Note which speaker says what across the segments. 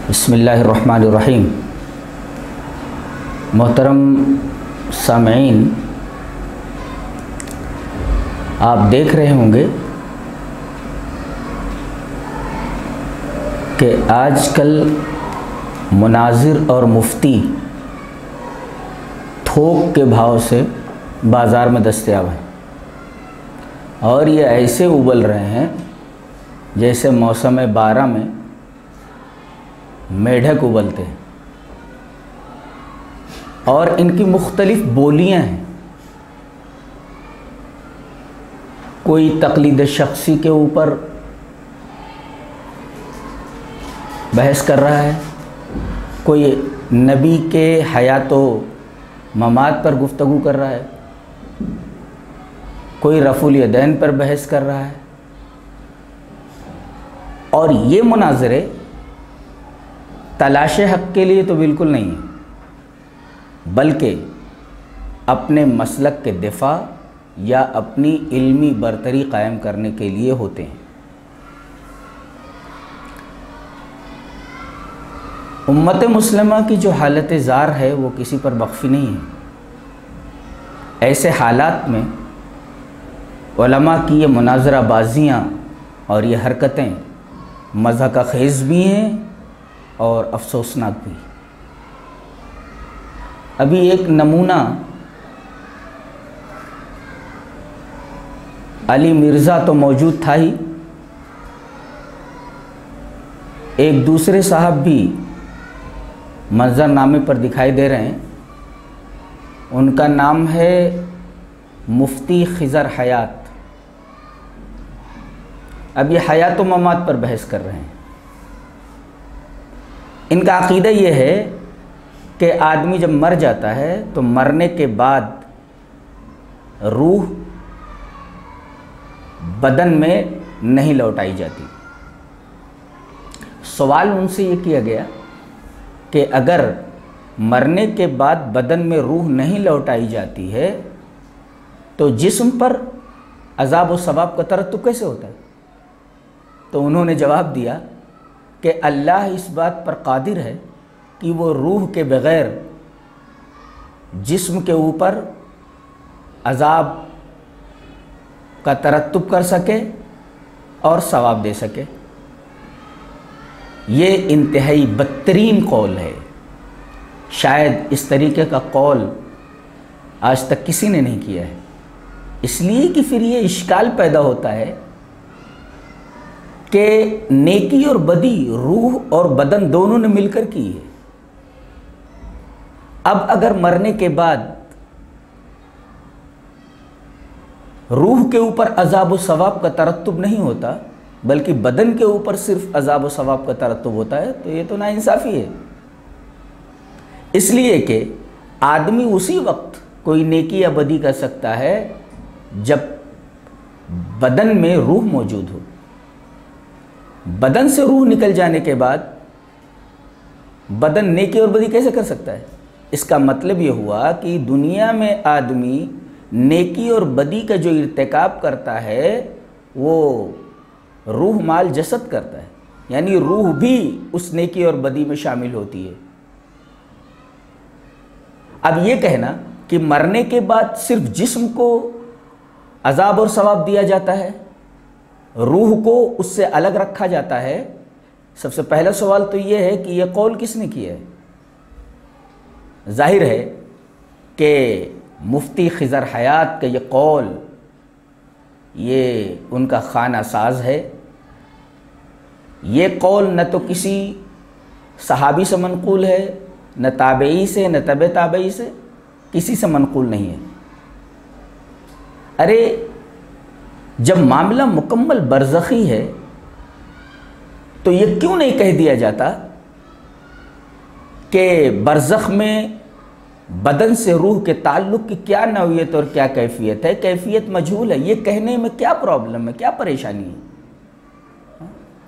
Speaker 1: بسم اللہ الرحمن الرحیم۔ محترم سامعین، آپ دیکھ رہے ہوں گے کہ آج کل مناظر اور مفتی تھوک کے بھاؤ سے بازار میں دستیاب ہیں، اور یہ ایسے ابل رہے ہیں جیسے موسم بارہ میں میڈک ابلتے ہیں، اور ان کی مختلف بولیاں ہیں۔ کوئی تقلید شخصی کے اوپر بحث کر رہا ہے، کوئی نبی کے حیات و ممات پر گفتگو کر رہا ہے، کوئی رفع الیدین پر بحث کر رہا ہے، اور یہ مناظرے تلاش حق کے لیے تو بالکل نہیں ہے، بلکہ اپنے مسلک کے دفاع یا اپنی علمی برتری قائم کرنے کے لیے ہوتے ہیں۔ امت مسلمہ کی جو حالت زار ہے وہ کسی پر مخفی نہیں ہے۔ ایسے حالات میں علماء کی یہ مناظرہ بازیاں اور یہ حرکتیں مضحکہ خیز بھی ہیں اور افسوسناک بھی۔ ابھی ایک نمونہ علی مرزا تو موجود تھا ہی، ایک دوسرے صاحب بھی منظر نامے پر دکھائی دے رہے ہیں۔ ان کا نام ہے مفتی خضر حیات۔ اب یہ حیات و ممات پر بحث کر رہے ہیں۔ ان کا عقیدہ یہ ہے کہ آدمی جب مر جاتا ہے تو مرنے کے بعد روح بدن میں نہیں لوٹائی جاتی۔ سوال ان سے یہ کیا گیا کہ اگر مرنے کے بعد بدن میں روح نہیں لوٹائی جاتی ہے تو جسم پر عذاب و ثواب کا ترتب کیسے ہوتا ہے؟ تو انہوں نے جواب دیا کہ اللہ اس بات پر قادر ہے کہ وہ روح کے بغیر جسم کے اوپر عذاب کا ترتب کر سکے اور ثواب دے سکے۔ یہ انتہائی بدترین قول ہے، شاید اس طریقے کا قول آج تک کسی نے نہیں کیا ہے، اس لیے کہ پھر یہ اشکال پیدا ہوتا ہے کہ نیکی اور بدی روح اور بدن دونوں نے مل کر کی ہے۔ اب اگر مرنے کے بعد روح کے اوپر عذاب و ثواب کا ترتب نہیں ہوتا بلکہ بدن کے اوپر صرف عذاب و ثواب کا ترتب ہوتا ہے تو یہ تو ناانصافی ہے۔ اس لیے کہ آدمی اسی وقت کوئی نیکی یا بدی کر سکتا ہے جب بدن میں روح موجود ہو۔ بدن سے روح نکل جانے کے بعد بدن نیکی اور بدی کیسے کر سکتا ہے؟ اس کا مطلب یہ ہوا کہ دنیا میں آدمی نیکی اور بدی کا جو ارتکاب کرتا ہے وہ روح مال جسد کرتا ہے، یعنی روح بھی اس نیکی اور بدی میں شامل ہوتی ہے۔ اب یہ کہنا کہ مرنے کے بعد صرف جسم کو عذاب اور ثواب دیا جاتا ہے، روح کو اس سے الگ رکھا جاتا ہے، سب سے پہلا سوال تو یہ ہے کہ یہ قول کس نے کیا ہے؟ ظاہر ہے کہ مفتی خضر حیات کا یہ قول یہ ان کا خانہ ساز ہے۔ یہ قول نہ تو کسی صحابی سے منقول ہے، نہ تابعی سے، نہ تبع تابعی سے، کسی سے منقول نہیں ہے۔ ارے جب معاملہ مکمل برزخی ہے تو یہ کیوں نہیں کہہ دیا جاتا کہ برزخ میں بدن سے روح کے تعلق کی کیا نوعیت اور کیا کیفیت ہے؟ کیفیت مجہول ہے، یہ کہنے میں کیا پرابلم ہے، کیا پریشانی ہے؟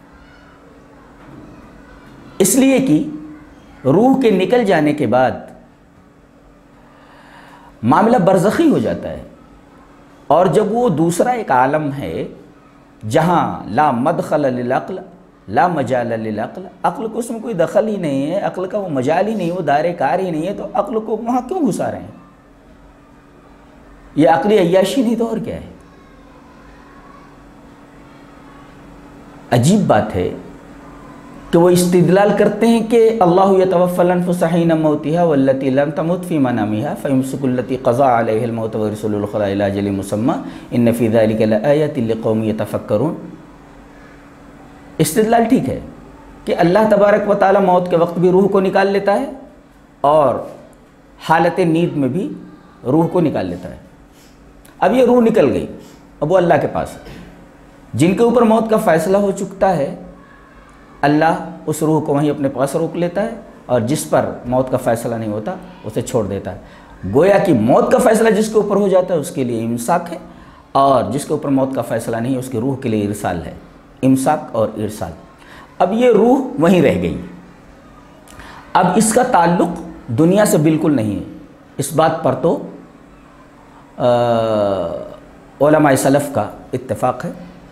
Speaker 1: اس لیے کہ روح کے نکل جانے کے بعد معاملہ برزخی ہو جاتا ہے، اور جب وہ دوسرا ایک عالم ہے جہاں لا مدخل للعقل لا مجال للعقل، عقل کو اس میں کوئی دخل ہی نہیں ہے، عقل کا وہ مجال ہی نہیں، وہ دائرہ کار ہی نہیں ہے، تو عقل کو وہاں کیوں گھسا رہے ہیں؟ یہ عقلی عیاشی نہیں تو اور کیا ہے؟ عجیب بات ہے کہ وہ استدلال کرتے ہیں کہ اللہ یتوفی الانفس حین موتها واللتی لم تمت فی منامها فیمسک التی قضا علیہ الموت ویرسل الاخری الی اجل مسمی ان فی ذلک لآیات لقوم یتفکرون۔ استدلال ٹھیک ہے کہ اللہ تبارک و تعالی موت کے وقت بھی روح کو نکال لیتا ہے اور حالت نیند میں بھی روح کو نکال لیتا ہے۔ اب یہ روح نکل گئی، اب وہ اللہ کے پاس ہے۔ جن کے اوپر موت کا فیصلہ ہو چکتا ہے اللہ اس روح کو وہیں اپنے پاس روک لیتا ہے، اور جس پر موت کا فیصلہ نہیں ہوتا اسے چھوڑ دیتا ہے۔ گویا کہ موت کا فیصلہ جس کے اوپر ہو جاتا ہے اس کے لیے امساک ہے، اور جس کے اوپر موت کا فیصلہ نہیں ہے اس کی روح کے لیے ارسال ہے، امساک اور ارسال۔ اب یہ روح وہیں رہ گئی، اب اس کا تعلق دنیا سے بالکل نہیں ہے۔ اس بات پر تو علماء سلف کا اتفاق ہے۔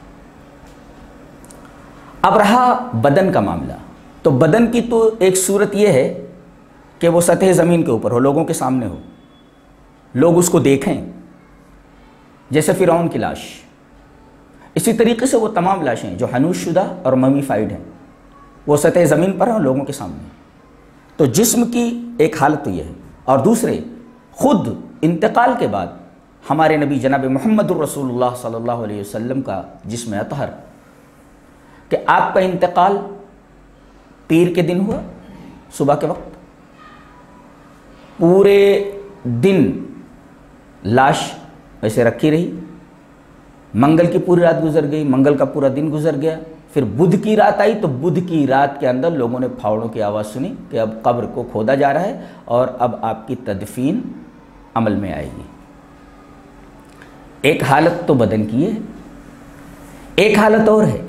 Speaker 1: اب رہا بدن کا معاملہ، تو بدن کی تو ایک صورت یہ ہے کہ وہ سطح زمین کے اوپر ہو، لوگوں کے سامنے ہو، لوگ اس کو دیکھیں، جیسے فرعون کی لاش۔ اسی طریقے سے وہ تمام لاشیں جو حنوش شدہ اور ممیفائڈ ہیں وہ سطح زمین پر ہیں، لوگوں کے سامنے۔ تو جسم کی ایک حالت تو یہ ہے، اور دوسرے خود انتقال کے بعد ہمارے نبی جناب محمد الرسول اللہ صلی اللہ علیہ وسلم کا جسم اطہر، کہ آپ کا انتقال پیر کے دن ہوا، صبح کے وقت، پورے دن لاش ایسے رکھی رہی، منگل کی پوری رات گزر گئی، منگل کا پورا دن گزر گیا، پھر بدھ کی رات آئی، تو بدھ کی رات کے اندر لوگوں نے پھاوڑوں کی آواز سنی کہ اب قبر کو کھودا جا رہا ہے اور اب آپ کی تدفین عمل میں آئے گی۔ ایک حالت تو بدن کی ہے، ایک حالت اور ہے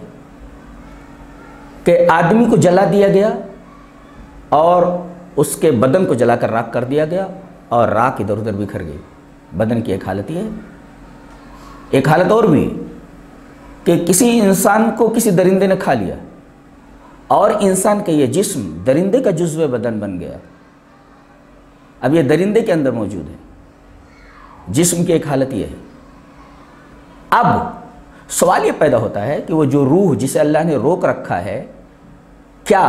Speaker 1: کہ آدمی کو جلا دیا گیا اور اس کے بدن کو جلا کر راکھ کر دیا گیا اور راکھ ادھر ادھر بکھر گئی۔ بدن کی ایک حالت یہ ہے۔ ایک حالت اور بھی کہ کسی انسان کو کسی درندے نے کھا لیا اور انسان کا یہ جسم درندے کا جزو بدن بن گیا، اب یہ درندے کے اندر موجود ہے۔ جسم کی ایک حالت یہ ہے۔ اب سوال یہ پیدا ہوتا ہے کہ وہ جو روح جسے اللہ نے روک رکھا ہے، کیا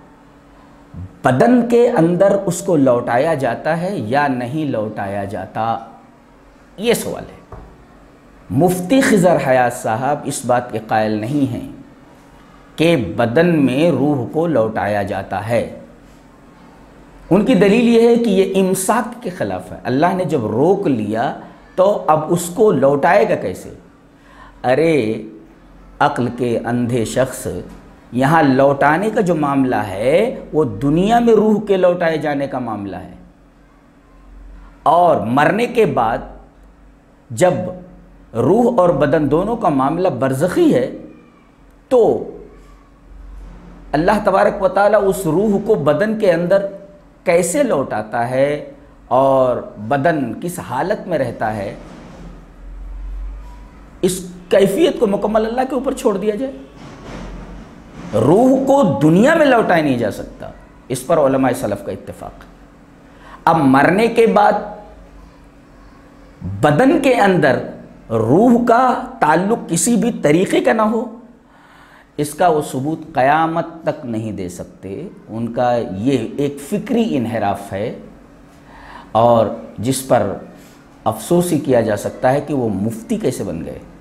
Speaker 1: بدن کے اندر اس کو لوٹایا جاتا ہے یا نہیں لوٹایا جاتا؟ یہ سوال ہے۔ مفتی خضر حیات صاحب اس بات کے قائل نہیں ہیں کہ بدن میں روح کو لوٹایا جاتا ہے۔ ان کی دلیل یہ ہے کہ یہ امساک کے خلاف ہے۔ اللہ نے جب روک لیا تو اب اس کو لوٹائے گا کیسے؟ ارے عقل کے اندھے شخص، یہاں لوٹانے کا جو معاملہ ہے وہ دنیا میں روح کے لوٹائے جانے کا معاملہ ہے، اور مرنے کے بعد جب روح اور بدن دونوں کا معاملہ برزخی ہے تو اللہ تبارک و تعالیٰ اس روح کو بدن کے اندر کیسے لوٹاتا ہے اور بدن کس حالت میں رہتا ہے، اس کیفیت کو مکمل اللہ کے اوپر چھوڑ دیا جائے۔ روح کو دنیا میں لوٹایا نہیں جا سکتا، اس پر علماء سلف کا اتفاق۔ اب مرنے کے بعد بدن کے اندر روح کا تعلق کسی بھی طریقے کا نہ ہو، اس کا وہ ثبوت قیامت تک نہیں دے سکتے۔ ان کا یہ ایک فکری انحراف ہے، اور جس پر افسوس ہی کیا جا سکتا ہے کہ وہ مفتی کیسے بن گئے۔